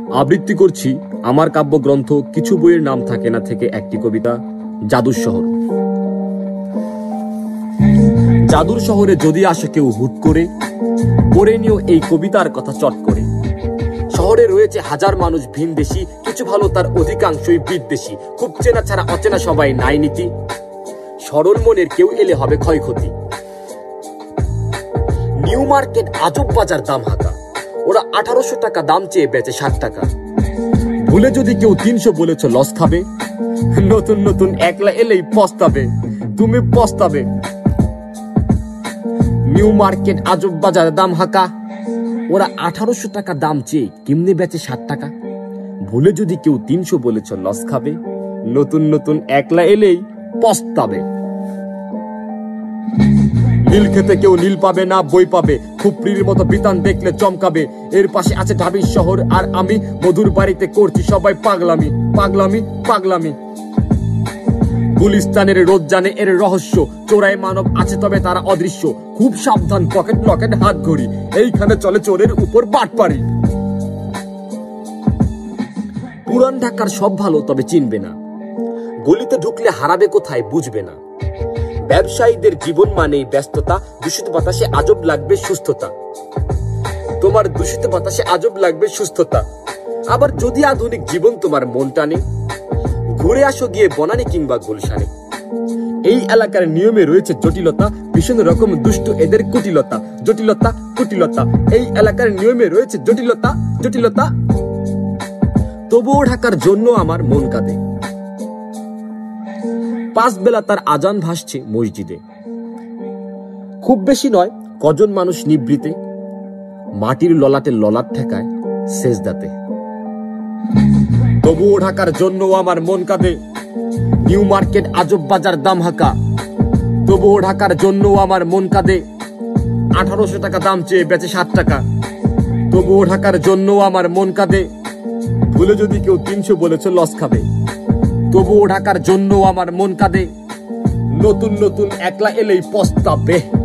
আবৃত্তি করছি আমার কাব্যগ্রন্থ কিছু বইয়ের নাম থাকে না থেকে একটি কবিতা, জাদুর শহর। জাদুর শহরে যদি আসে কেউ হুট করে, পড়ে নিও এই কবিতার কথা চট করে। শহরে রয়েছে হাজার মানুষ ভিনদেশী, কিছু ভালো তার অধিকাংশই বিদ্বেষী। খুব চেনা ছাড়া অচেনা সবাই নাই নীতি, সরল মনের কেউ এলে হবে ক্ষয়ক্ষতি। নিউ মার্কেট আজব বাজার দাম হাঁকা, ওরা 1800 টাকা দাম চেয়ে বেচে 60 টাকা। ভুলে যদি কেউ 300 বলেছ লস খাবে, নতুন নতুন একলা এলেই পস্তাবে, তুমি পস্তাবে। নিউ মার্কেট আজব বাজার দাম হাঁকা, ওরা 1800 টাকা দাম চেয়ে কেমনে বেচে 60 টাকা। ভুলে যদি কেউ 300 বলেছ লস খাবে, নতুন নতুন একলা এলেই পস্তাবে। নীল খেতে কেউ নীল পাবে না, বই পাবে খুপড়ির মতো বিতান দেখলে চমকাবে। এর পাশে আছে ঢাবির শহর, আর আমি মধুর বাড়িতে করছি সবাই পাগলামি পাগলামি পাগলামি। গুলিস্তানের রোদ জানে এর রহস্য, চোরাই মানব আছে তবে তারা অদৃশ্য। খুব সাবধান পকেট লকেট হাত ঘড়ি, এইখানে চলে চোরের উপর বাটপাড়ি। পুরান ঢাকার সব ভালো তবে চিনবে না, গলিতে ঢুকলে হারাবে কোথায় বুঝবে না। ব্যবসায়ীদের জীবন মানেই ব্যস্ততা, দূষিত বাতাসে আজব লাগবে সুস্থতা। তোমার দূষিত বাতাসে আজব লাগবে সুস্থতা। আবার যদি আধুনিক জীবন তোমার মন টানে, ঘুরে আসো গিয়ে বনানী কিংবা গুলশানে। এই এলাকার নিয়মে রয়েছে জটিলতা, ভীষণ রকম দুষ্ট এদের কুটিলতা। জটিলতা কুটিলতা, এই এলাকার নিয়মে রয়েছে জটিলতা জটিলতা। তবুও ঢাকার জন্য আমার মন কাঁদে, 5 বেলা তার আজান ভাসছে মসজিদে। খুব বেশি নয় কজন মানুষ নিবৃতে, মাটির ললাটে ললাট ঠেকায় সেজদাতে। তবুও ঢাকার জন্য আমার মন কাঁদে, নিউ মার্কেট আজব বাজার দাম হাঁকা। তবুও ঢাকার জন্য আমার মন কাঁদে, 1800 টাকা দাম চেয়ে বেচে 60 টাকা। তবুও ঢাকার জন্য আমার মন কাঁদে, ভুলে যদি কেউ 300 বলেছ লস খাবে। তবুও ঢাকার জন্য আমার মন কাঁদে, নতুন নতুন একলা এলেই পস্তাবে।